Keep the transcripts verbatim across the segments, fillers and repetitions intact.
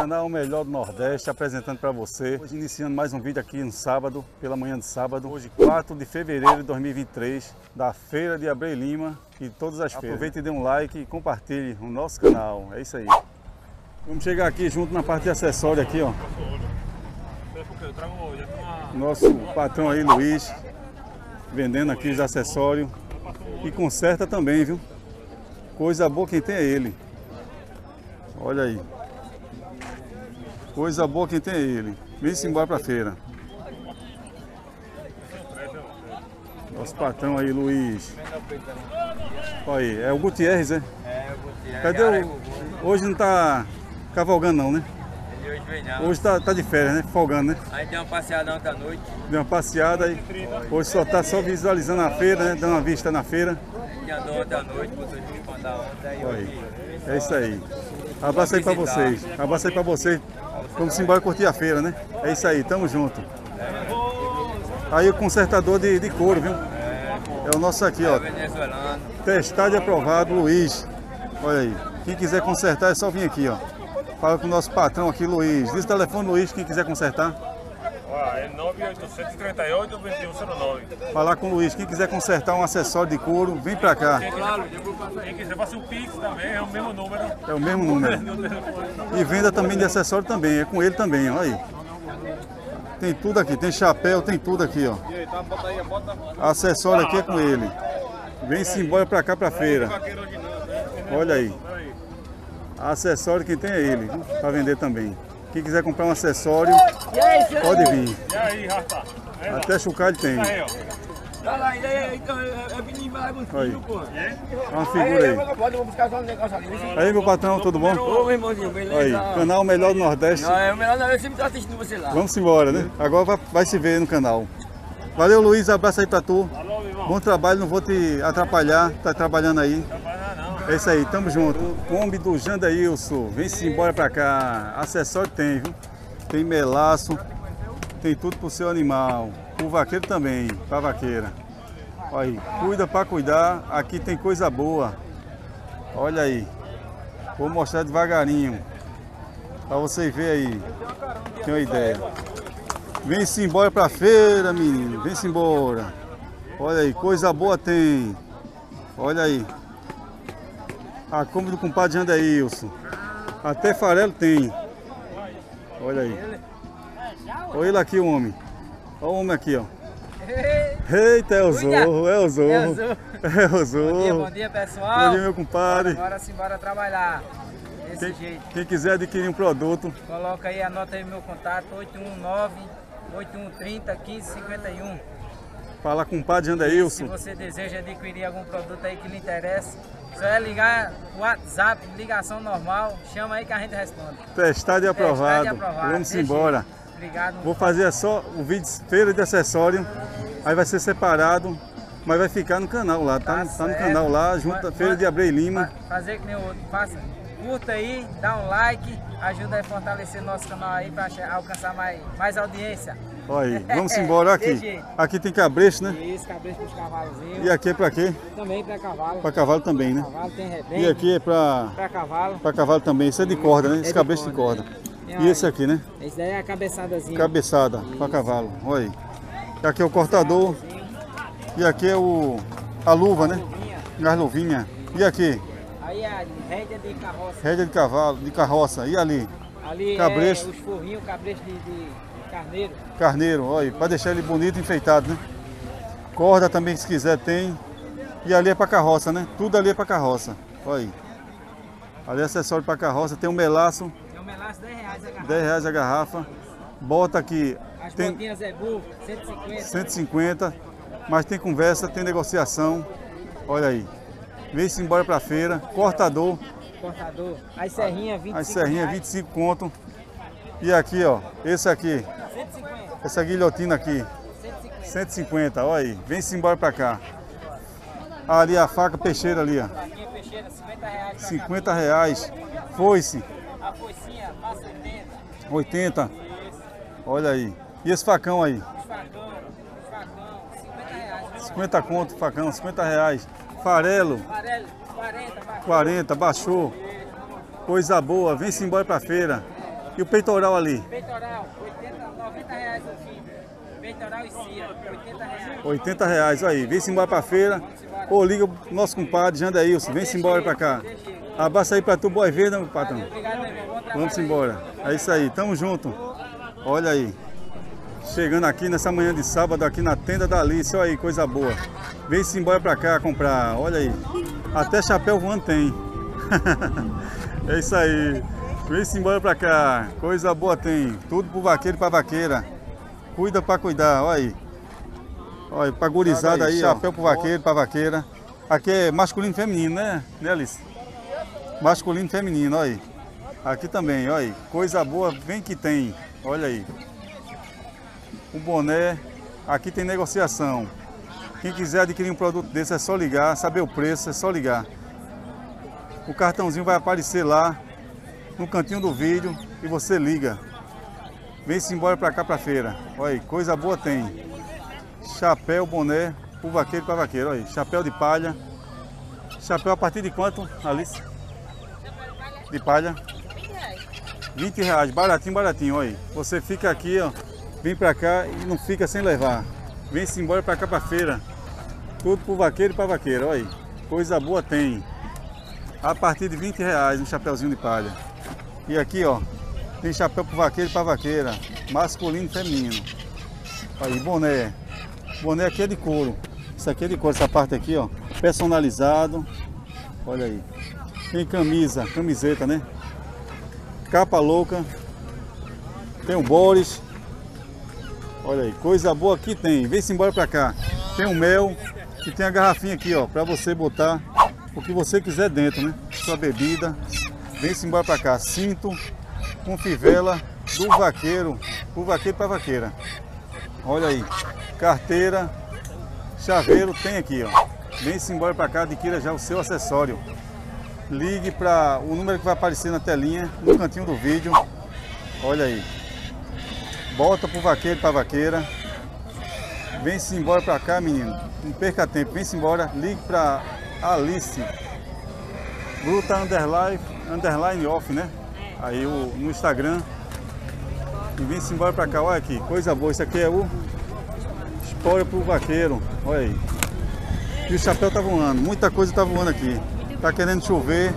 Canal Melhor do Nordeste apresentando para você. Hoje iniciando mais um vídeo aqui no sábado, pela manhã de sábado. Hoje quatro de fevereiro de dois mil e vinte e três, da feira de Abreu e Lima e todas as feiras. Aproveite e dê um like e compartilhe o nosso canal. É isso aí. Vamos chegar aqui junto na parte de acessório aqui, ó. Nosso patrão aí, Luiz, vendendo aqui os acessórios. E conserta também, viu? Coisa boa quem tem é ele. Olha aí. Coisa boa quem tem é ele. Vem-se embora pra feira. Nosso patrão aí, Luiz. Olha aí, é o Gutierrez, é? É, o Gutierrez. Cadê o... Hoje não tá cavalgando não, né? Ele hoje vem não. Hoje tá, tá de férias, né? Folgando, né? Aí deu uma passeada ontem à noite. Deu uma passeada aí. Hoje só tá só visualizando a feira, né? Dando uma vista na feira. Ele andou ontem à noite, botou de espantar ontem. Aí Olha hoje... aí. É isso aí. Abraço aí pra vocês. Abraço aí pra vocês. Vamos embora curtir a feira, né? É isso aí, tamo junto. Aí o consertador de, de couro, viu? É o nosso aqui, ó. Venezuelano. Testado e aprovado, Luiz. Olha aí. Quem quiser consertar é só vir aqui, ó. Fala com o nosso patrão aqui, Luiz. Diz o telefone, Luiz, quem quiser consertar. É nove oito três oito, dois um zero nove. Falar com o Luiz. Quem quiser consertar um acessório de couro, vem pra cá. Quem quiser fazer um Pix também, é o mesmo número. É o mesmo número. E venda também de acessório também, é com ele também, ó. Aí. Tem tudo aqui, tem chapéu, tem tudo aqui, ó. Acessório aqui é com ele. Vem-se embora pra cá pra feira. Olha aí. Acessório quem tem é ele, viu? Pra vender também. Quem quiser comprar um acessório, pode vir. E aí, rapaz? Até chocalho tem. Aí, ó. Olha lá, é menino mais bonito, pô. Uma figura aí. Pode buscar só um negócio ali. Aí, meu patrão, tudo bom? Ô, meu irmãozinho, beleza? Aí, canal Melhor do Nordeste. Não, é o melhor, não, eu sempre tô assistindo você lá. Vamos embora, né? Agora vai, vai se ver no canal. Valeu, Luiz. Abraço aí pra tu. Alô, meu irmão. Bom trabalho, não vou te atrapalhar. Tá trabalhando aí. Trabalhar não. É isso aí, tamo junto. Kombi do Jandaílson. Vem-se embora pra cá. Acessório tem, viu? Tem melaço. Tem tudo pro seu animal. O vaqueiro também, pra vaqueira. Olha aí, cuida pra cuidar. Aqui tem coisa boa. Olha aí. Vou mostrar devagarinho. Pra você ver aí. Tem uma ideia. Vem-se embora pra feira, menino. Vem-se embora. Olha aí, coisa boa tem. Olha aí. A Kombi do compadre Jandaílson. Até farelo tem. Olha aí. Olha ele aqui, o homem. Olha o homem aqui, ó. Eita, é o Zorro, é o Zorro. É o Zorro. É o Zorro. Bom dia, bom dia, pessoal. Bom dia, meu compadre. Agora sim, bora trabalhar. Desse Quem, jeito. quem quiser adquirir um produto, Coloca aí, anota aí meu contato, oito um nove, oito um três zero, um cinco cinco um. fala com o compadre Se Jandaílson. você deseja adquirir algum produto aí que lhe interessa, só é ligar o WhatsApp, ligação normal, chama aí que a gente responde. Testado e aprovado. Testado e aprovado. Vamos Deixa embora. aí. Obrigado. Vou fazer só o vídeo feira de acessório. Aí vai ser separado, mas vai ficar no canal lá. Tá, Tá no- tá no certo. canal lá, junto à feira de Abreu e Lima. Fa- Fazer que nem o outro, faça. Curta aí, dá um like, ajuda a fortalecer nosso canal aí para alcançar mais, mais audiência. Olha aí, vamos embora Desse aqui. jeito. Aqui tem cabresto, né? Isso, cabeça para os cavalozinhos. E aqui é pra quê? Também para cavalo. Pra cavalo também, né? Cavalo tem E rebento. aqui é pra, Para cavalo. pra cavalo também. Isso é de corda, né? É Esse de cabresto de corda, corda. Tem E uma- esse aqui, né? Esse daí é a cabeçadazinha. Cabeçada pra cavalo. Olha aí. E aqui é o cortador. E aqui é o a luva, né? As luvinhas. E aqui? Aí a rédea de carroça. Rédea de cavalo, de carroça. E ali? Ali Cabresto. é os forrinhos, cabresto de, de carneiro. Carneiro, olha aí. Pra deixar ele bonito e enfeitado, né? Corda também, se quiser, tem. E ali é pra carroça, né? Tudo ali é pra carroça. Olha aí. Ali é acessório pra carroça. Tem um melaço, É um melaço dez reais a garrafa. dez reais a garrafa. Bota aqui, As tem botinhas Zé Burro, cento e cinquenta. cento e cinquenta. Mas tem conversa, tem negociação. Olha aí. Vem-se embora pra feira. Cortador. Cortador. As serrinhas, vinte e cinco As serrinhas, reais. vinte e cinco conto. E aqui, ó. Esse aqui. cento e cinquenta. Essa guilhotina aqui. cento e cinquenta. cento e cinquenta, olha aí. Vem-se embora pra cá. Ali a faca peixeira ali, ó. Faquinha peixeira, cinquenta reais. pra cinquenta reais. Foice, cá. A foicinha, passa setenta. oitenta. Olha aí. E esse facão aí? Os facão, os facão, cinquenta reais. cinquenta conto, facão, cinquenta reais. Farelo, Farelo, quarenta, baixo. quarenta, baixou. Coisa boa, vem-se embora pra feira. E o peitoral ali? Peitoral, oitenta, noventa reais o quilo. Peitoral e cia, oitenta reais. oitenta reais, aí. Vem-se embora pra feira. Ou liga o nosso compadre, Jandaílson. Vem-se embora pra cá. Abraço aí pra tu, boa venda, meu patrão. Obrigado, meu irmão. Vamos embora. É isso aí, tamo junto. Olha aí. Chegando aqui nessa manhã de sábado, aqui na tenda da Alice. Olha aí, coisa boa. Vem-se embora pra cá comprar. Olha aí. Até chapéu voando tem. É isso aí. Vem-se embora pra cá. Coisa boa tem. Tudo pro vaqueiro e pra vaqueira. Cuida pra cuidar. Olha aí. Olha, pra gurizada aí, chapéu pro vaqueiro, pra vaqueira. Aqui é masculino e feminino, né, né Alice? Masculino e feminino, olha aí. Aqui também, olha aí. Coisa boa, vem que tem. Olha aí. O boné. Aqui tem negociação. Quem quiser adquirir um produto desse é só ligar. Saber o preço é só ligar. O cartãozinho vai aparecer lá no cantinho do vídeo e você liga. Vem-se embora pra cá pra feira. Olha aí, coisa boa tem. Chapéu, boné, pro vaqueiro e pra vaqueira. Olha aí, chapéu de palha. Chapéu a partir de quanto, Alice? De palha? vinte reais, baratinho, baratinho, olha aí. Você fica aqui, ó, vem pra cá e não fica sem levar. Vem-se embora pra cá pra feira. Tudo pro vaqueiro e pra vaqueira, olha aí. Coisa boa tem. A partir de vinte reais um chapéuzinho de palha. E aqui, ó, tem chapéu pro vaqueiro e pra vaqueira. Masculino e feminino. Aí, boné. Boné aqui é de couro. Isso aqui é de couro, essa parte aqui, ó. Personalizado. Olha aí. Tem camisa, camiseta, né? Capa louca. Tem o Boris. Olha aí, coisa boa aqui tem. Vem-se embora pra cá. Tem o mel. E tem a garrafinha aqui, ó, pra você botar o que você quiser dentro, né? Sua bebida. Vem-se embora pra cá. Cinto com fivela do vaqueiro. O vaqueiro pra vaqueira. Olha aí. Carteira. Chaveiro tem aqui, ó. Vem-se embora pra cá, adquira já o seu acessório. Ligue para o número que vai aparecer na telinha, no cantinho do vídeo. Olha aí. Bota pro vaqueiro e pra vaqueira. Vem-se embora pra cá, menino. Não perca tempo, vem-se embora. Ligue pra Alice. Bruta underline, underline off, né? Aí o, no Instagram. E vem-se embora pra cá. Olha aqui, coisa boa. Isso aqui é o Espora pro vaqueiro. Olha aí. E o chapéu tá voando. Muita coisa tá voando aqui. Tá querendo chover.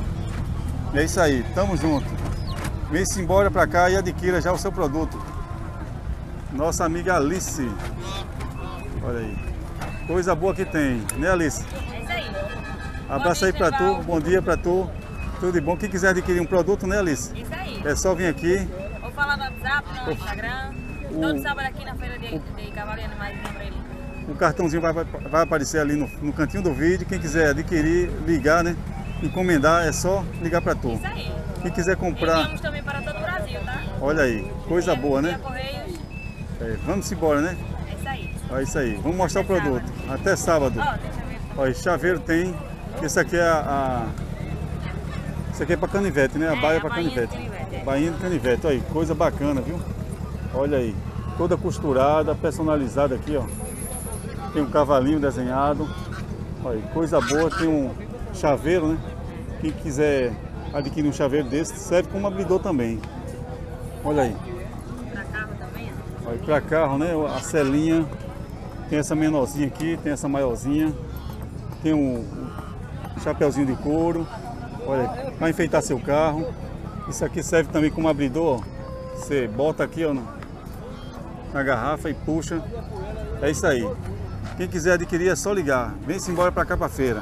É isso aí, tamo junto. Vem-se embora pra cá e adquira já o seu produto. Nossa amiga Alice. Olha aí. Coisa boa que tem, né, Alice? É isso aí. Abraço aí pra tu, bom dia pra tu. Tudo de bom. Quem quiser adquirir um produto, né, Alice? Isso aí. É só vir aqui. Ou falar no WhatsApp, no Instagram. O- Todo sábado aqui na feira de, de Cavaleiro, mais lembra ele. O cartãozinho vai, vai, vai aparecer ali no, no cantinho do vídeo. Quem quiser adquirir, ligar, né? Encomendar, é só ligar pra tu. Isso aí. Quem quiser comprar, Enviamos também para todo o Brasil, tá? olha aí, coisa boa, Via né? Correios. É, vamos embora, né? É isso aí. Olha isso aí, vamos mostrar o produto. Até sábado. Ó, deixa eu ver. Olha, chaveiro tem. Esse aqui é a. a... Isso aqui é pra canivete, né? A É, baia a pra bainha de canivete. canivete, é. Bainha de canivete, olha aí, coisa bacana, viu? Olha aí, toda costurada, personalizada aqui, ó. Tem um cavalinho desenhado. Olha aí, coisa boa, tem um chaveiro, né? Quem quiser adquirir um chaveiro desse, serve como abridor também. Olha aí. Pra carro também, ó. Olha, para carro, né? A celinha. Tem essa menorzinha aqui, tem essa maiorzinha. Tem um, um chapeuzinho de couro. Olha, para enfeitar seu carro. Isso aqui serve também como abridor. Ó. Você bota aqui, ó, na, na garrafa e puxa. É isso aí. Quem quiser adquirir é só ligar. Vem-se embora para cá para feira.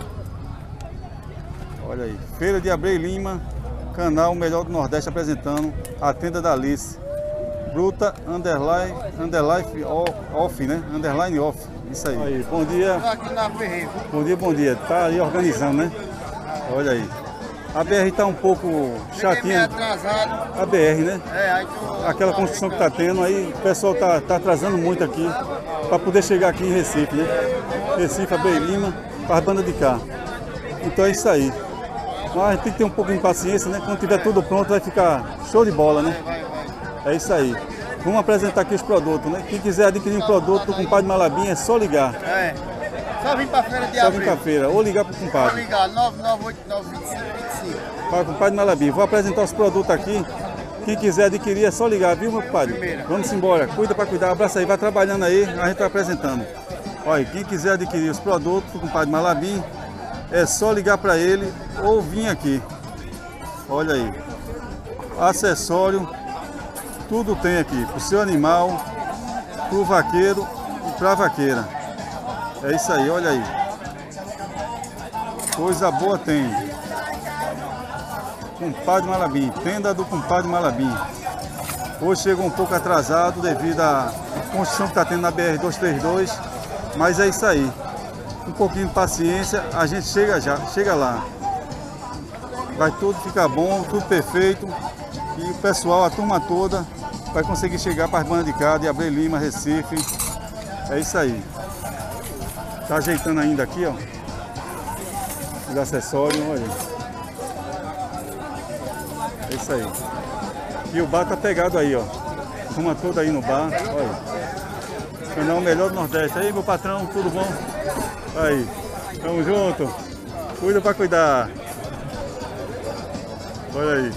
Olha aí. Feira de Abreu e Lima, canal Melhor do Nordeste apresentando a tenda da Alice. Bruta, underline, underline off, né? Underline off. Isso aí. Aí, bom dia. Aqui na Ferreira. Bom dia, bom dia. Tá aí organizando, né? Olha aí. A B R tá um pouco Cheguei meio chatinha. atrasado. A B R, né? É, aí tô... Aquela construção que tá tendo, aí o pessoal tá, tá atrasando muito aqui para poder chegar aqui em Recife, né? Recife, Abreu e Lima, para as bandas de cá. Então é isso aí. Mas a gente tem que ter um pouco de paciência, né? Quando tiver tudo pronto vai ficar show de bola, né? É isso aí. Vamos apresentar aqui os produtos, né? Quem quiser adquirir um produto do compadre Malabinha é só ligar. É. Só vim pra Feira de Só vir Abril. com a feira ou ligar pro Vou compadre. ligar nove nove oito nove, dois cinco dois cinco. Para o compadre Malabinha. Vou apresentar os produtos aqui Quem quiser adquirir é só ligar, viu, meu compadre? Primeira. Vamos embora. Cuida para cuidar. Abraça aí, vai trabalhando aí, a gente vai apresentando. Olha, quem quiser adquirir os produtos do compadre Malabim, é só ligar para ele ou vir aqui. Olha aí. Acessório, tudo tem aqui. Para o seu animal, para o vaqueiro e para a vaqueira. É isso aí, olha aí. Coisa boa tem. Compadre Malabim, tenda do compadre Malabim. Hoje chegou um pouco atrasado devido à construção que está tendo na B R duzentos e trinta e dois, mas é isso aí. Um pouquinho de paciência, a gente chega já, chega lá. Vai tudo ficar bom, tudo perfeito. E o pessoal, a turma toda, vai conseguir chegar para as bandas de cá, de Abreu Lima, Recife. É isso aí. Tá ajeitando ainda aqui, ó. Os acessórios, olha. É isso aí. E o bar tá pegado aí, ó. Turma toda aí no bar, olha. Canal Melhor do Nordeste. Aí, meu patrão, tudo bom? Aí, tamo junto. Cuida pra cuidar. Olha aí.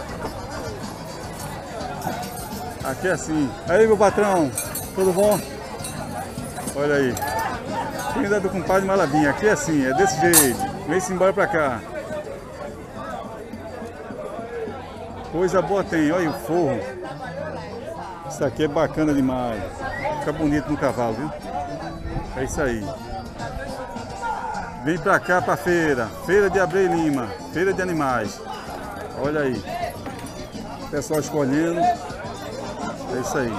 Aqui é assim. Aí, meu patrão, tudo bom? Olha aí. Tenda do compadre Malabim. Aqui é assim, é desse jeito. Vem-se embora pra cá. Coisa boa tem, olha o forro. Isso aqui é bacana demais. Fica bonito no cavalo, viu? É isso aí. Vem pra cá pra feira. Feira de Abreu Lima. Feira de animais. Olha aí. Pessoal escolhendo. É isso aí.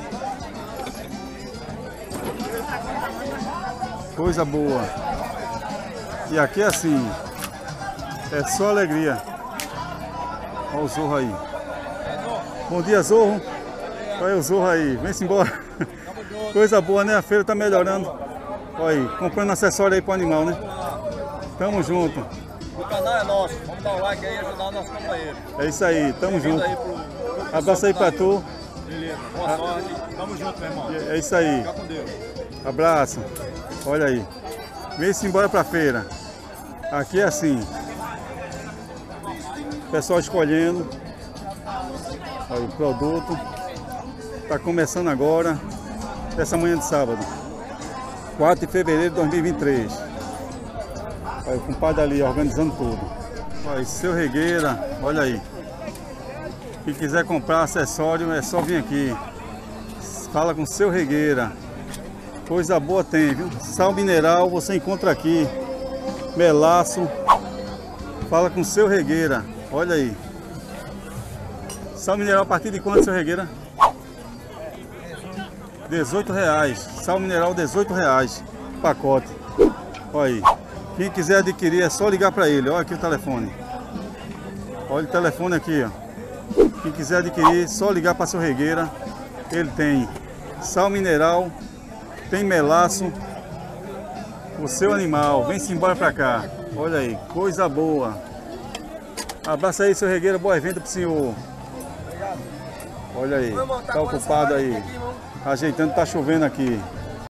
Coisa boa. E aqui é assim. É só alegria. Olha o Zorro aí. Bom dia, Zorro. Olha o Zorro aí. Vem-se embora. Coisa boa, né? A feira tá melhorando. Olha aí. Comprando acessório aí pro animal, né? Tamo junto. O canal é nosso. Vamos dar o like aí e ajudar o nosso companheiro. É isso aí. Tamo junto. Aí pro... Abraço aí pra tu. Beleza. Boa sorte. Tamo junto, meu irmão. É isso aí. Fica com Deus. Abraço. Olha aí. Vem-se embora pra feira. Aqui é assim. Pessoal escolhendo. Olha, o produto. Tá começando agora. Essa manhã de sábado. quatro de fevereiro de dois mil e vinte e três. Olha, o compadre ali organizando tudo. Olha, seu Regueira. Olha aí. Quem quiser comprar acessório é só vir aqui. Fala com o seu Regueira. Coisa boa tem, viu? Sal mineral você encontra aqui. Melaço. Fala com o seu Regueira. Olha aí. Sal mineral a partir de quanto, seu Regueira? dezoito reais. Sal mineral dezoito reais. Pacote. Olha aí. Quem quiser adquirir é só ligar para ele. Olha aqui o telefone. Olha o telefone aqui, ó. Quem quiser adquirir, só ligar para seu Regueira. Ele tem sal mineral, tem melaço. O seu animal. Vem-se embora para cá. Olha aí, coisa boa. Abraço aí, seu Regueira. Boa venda pro senhor. Olha aí, tá ocupado aí. Ajeitando, tá chovendo aqui.